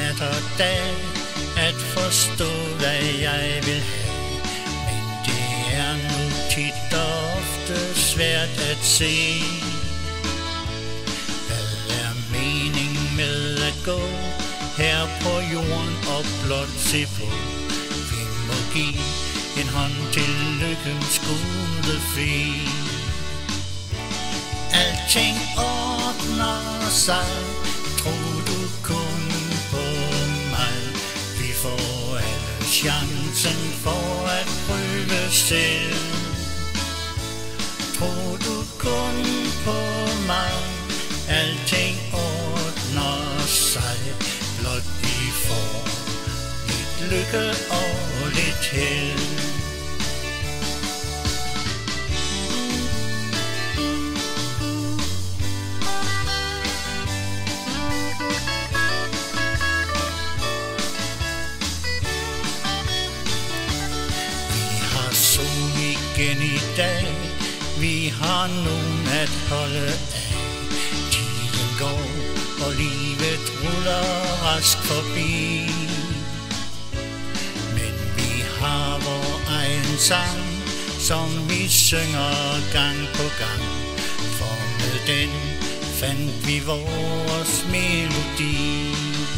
nat og dag at forstå, hvad jeg vil have. Men det er nu tit og ofte svært at se. Hvad er mening med at gå her på jorden og blot se på? Vi må give en hånd til lykkens gode fe. Alting ordner sig, tror du kun på mig. Vi får alle chancen for at prøve selv. Tror du kun på mig, alting ordner sig. Blot vi får lidt lykke og lidt held. Igen i dag, vi har nogen at holde af. Tiden går, og livet ruller rask forbi. Men vi har vor egen sang, som vi synger gang på gang. For med den fandt vi vores melodi.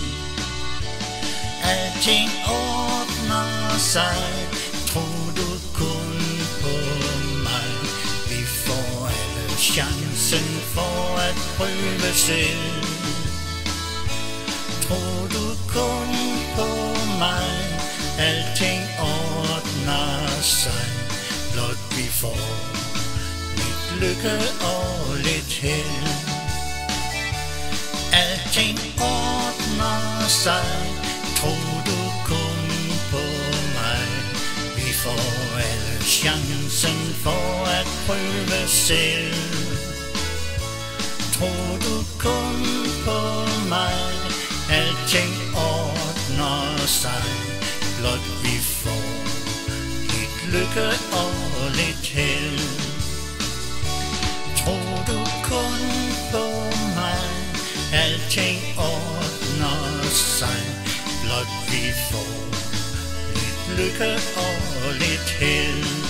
Alting ordner sig, tror du kun på mig. Vi får alle chancen for at prøve selv. Tror du kun på mig, alting ordner sig. Blot vi får lidt lykke og lidt held. Alting ordner sig, tror du kun på mig. Vi får alle chancen for at prøve selv. Tror du kun på mig, alting ordner sig. Blot vi får lidt lykke og lidt held. Tror du kun på mig, alting ordner sig. Blot vi får lykke og lidt held.